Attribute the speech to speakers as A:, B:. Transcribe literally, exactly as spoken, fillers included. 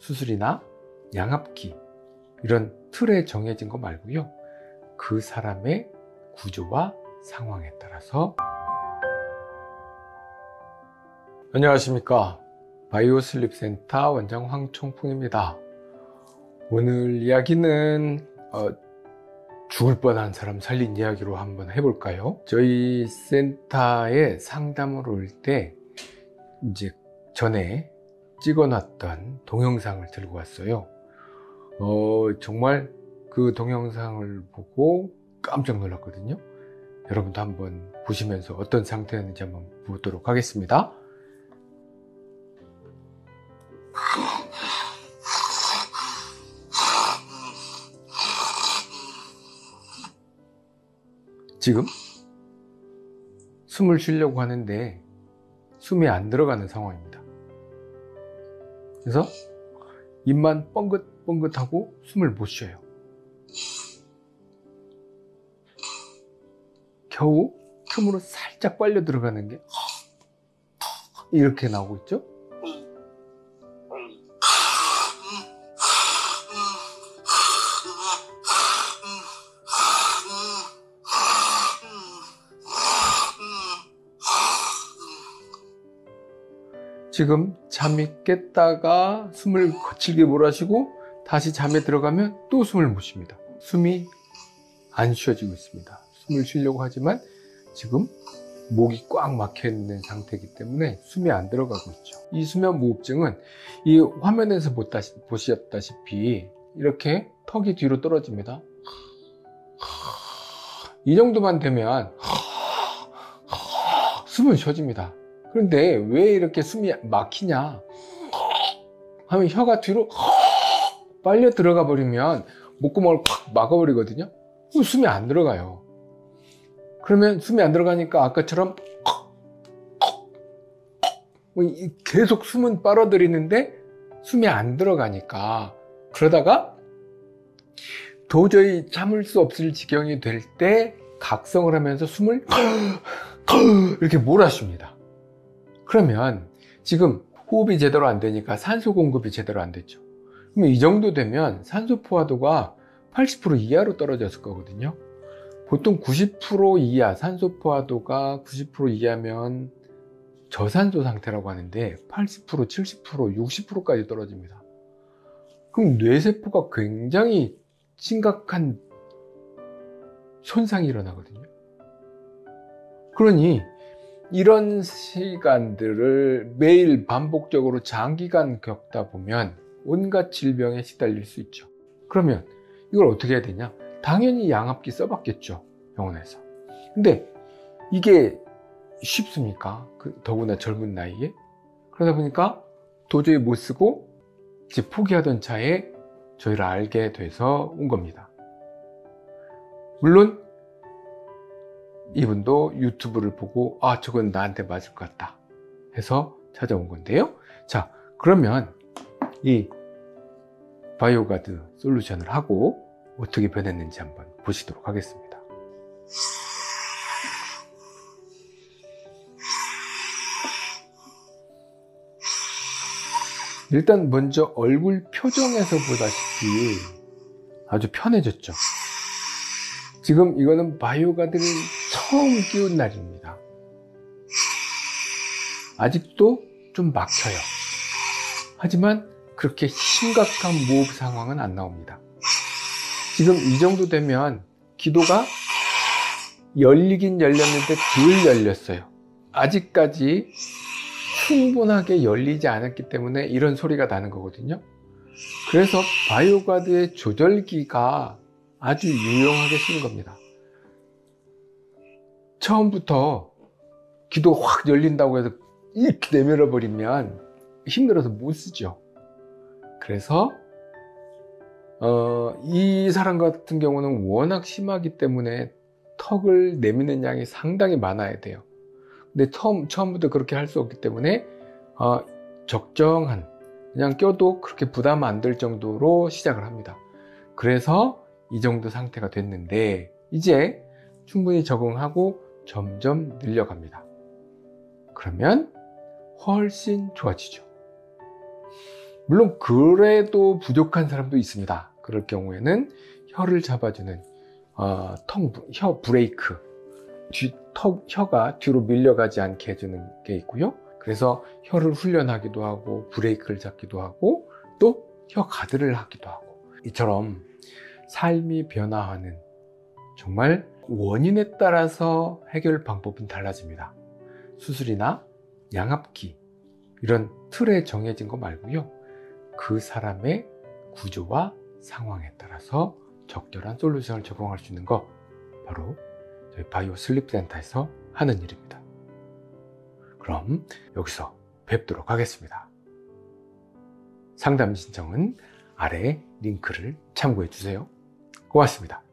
A: 수술이나 양압기 이런 틀에 정해진 거 말고요, 그 사람의 구조와 상황에 따라서. 안녕하십니까, 바이오슬립센터 원장 황총풍입니다. 오늘 이야기는 어, 죽을 뻔한 사람 살린 이야기로 한번 해볼까요? 저희 센터에 상담을 올 때 이제 전에 찍어놨던 동영상을 들고 왔어요. 어, 정말 그 동영상을 보고 깜짝 놀랐거든요. 여러분도 한번 보시면서 어떤 상태였는지 한번 보도록 하겠습니다. 지금 숨을 쉬려고 하는데 숨이 안 들어가는 상황입니다. 그래서 입만 뻥긋뻥긋하고 숨을 못 쉬어요. 겨우 틈으로 살짝 빨려 들어가는 게 이렇게 나오고 있죠. 지금 잠이 깼다가 숨을 거칠게 몰아쉬고 다시 잠에 들어가면 또 숨을 못 쉽니다. 숨이 안 쉬어지고 있습니다. 숨을 쉬려고 하지만 지금 목이 꽉 막혀 있는 상태이기 때문에 숨이 안 들어가고 있죠. 이 수면무호흡증은 이 화면에서 보셨다시피 이렇게 턱이 뒤로 떨어집니다. 이 정도만 되면 숨은 쉬어집니다. 그런데 왜 이렇게 숨이 막히냐 하면 혀가 뒤로 빨려 들어가 버리면 목구멍을 콱 막아버리거든요. 그럼 숨이 안 들어가요. 그러면 숨이 안 들어가니까 아까처럼 계속 숨은 빨아들이는데 숨이 안 들어가니까, 그러다가 도저히 참을 수 없을 지경이 될 때 각성을 하면서 숨을 이렇게 몰아쉽니다. 그러면 지금 호흡이 제대로 안 되니까 산소 공급이 제대로 안 됐죠. 그럼 이 정도 되면 산소 포화도가 팔십 퍼센트 이하로 떨어졌을 거거든요. 보통 구십 퍼센트 이하, 산소 포화도가 구십 퍼센트 이하면 저산소 상태라고 하는데 팔십 퍼센트, 칠십 퍼센트, 육십 퍼센트까지 떨어집니다. 그럼 뇌세포가 굉장히 심각한 손상이 일어나거든요. 그러니 이런 시간들을 매일 반복적으로 장기간 겪다 보면 온갖 질병에 시달릴 수 있죠. 그러면 이걸 어떻게 해야 되냐? 당연히 양압기 써봤겠죠, 병원에서. 근데 이게 쉽습니까? 그 더구나 젊은 나이에? 그러다 보니까 도저히 못 쓰고 이제 포기하던 차에 저희를 알게 돼서 온 겁니다. 물론 이분도 유튜브를 보고 아, 저건 나한테 맞을 것 같다 해서 찾아온 건데요. 자, 그러면 이 바이오가드 솔루션을 하고 어떻게 변했는지 한번 보시도록 하겠습니다. 일단 먼저 얼굴 표정에서 보다시피 아주 편해졌죠. 지금 이거는 바이오가드를 처음 끼운 날입니다. 아직도 좀 막혀요. 하지만 그렇게 심각한 무호흡 상황은 안 나옵니다. 지금 이 정도 되면 기도가 열리긴 열렸는데 덜 열렸어요. 아직까지 충분하게 열리지 않았기 때문에 이런 소리가 나는 거거든요. 그래서 바이오가드의 조절기가 아주 유용하게 쓰는 겁니다. 처음부터 기도 확 열린다고 해서 이렇게 내밀어 버리면 힘들어서 못 쓰죠. 그래서 어, 이 사람 같은 경우는 워낙 심하기 때문에 턱을 내미는 양이 상당히 많아야 돼요. 근데 처음, 처음부터 그렇게 할 수 없기 때문에 어, 적정한, 그냥 껴도 그렇게 부담 안 될 정도로 시작을 합니다. 그래서 이 정도 상태가 됐는데 이제 충분히 적응하고 점점 늘려갑니다. 그러면 훨씬 좋아지죠. 물론 그래도 부족한 사람도 있습니다. 그럴 경우에는 혀를 잡아주는 어, 턱, 혀 브레이크, 뒤, 턱, 혀가 뒤로 밀려가지 않게 해주는 게 있고요. 그래서 혀를 훈련하기도 하고 브레이크를 잡기도 하고 또 혀 가드를 하기도 하고, 이처럼 삶이 변화하는, 정말 원인에 따라서 해결 방법은 달라집니다. 수술이나 양압기 이런 틀에 정해진 거 말고요, 그 사람의 구조와 상황에 따라서 적절한 솔루션을 제공할 수 있는 거, 바로 저희 바이오 슬립 센터에서 하는 일입니다. 그럼 여기서 뵙도록 하겠습니다. 상담 신청은 아래 링크를 참고해 주세요. 고맙습니다.